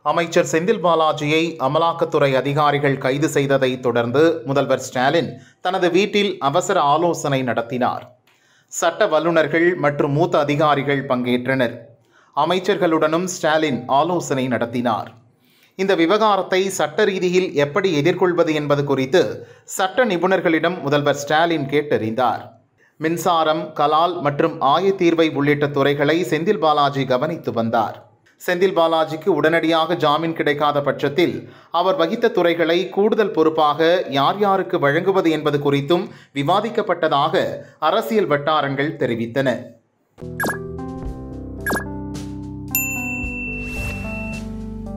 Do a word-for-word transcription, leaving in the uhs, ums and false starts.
அமைச்சர் செந்தில் பாலாஜியை அமலாக்கத்துறை அதிகாரிகள் கைது செய்ததை தொடர்ந்து முதல்வர் ஸ்டாலின் தனது வீட்டில் அவசர ஆலோசனை நடத்தினார். சட்ட வல்லுநர்கள் மற்றும் மூத்த அதிகாரிகள் பங்கேற்றனர். அமைச்சர்களுடனும் ஸ்டாலின் ஆலோசனை நடத்தினார். இந்த விவகாரத்தை சட்ட ரீதியில் எப்படி எதிர்கொள்வது என்பது குறித்து சட்ட நிபுணர்களிடம் முதல்வர் ஸ்டாலின் கேட்டறிந்தார். மின்சாரம், கலால் மற்றும் ஆயத்தீர்வை உள்ளிட்ட துறைகளை செந்தில் பாலாஜி கவனித்து வந்தார். செந்தில் பாலாஜிக்கு உடனடியாக ஜாமீன் கிடைக்காத பட்சத்தில் அவர் வகித்த துறைகளை கூடுதல் பொறுப்பாக யார் யாருக்கு வழங்குவது என்பது குறித்தும் விவாதிக்கப்பட்டதாக அரசியல் வட்டாரங்கள் தெரிவித்தன.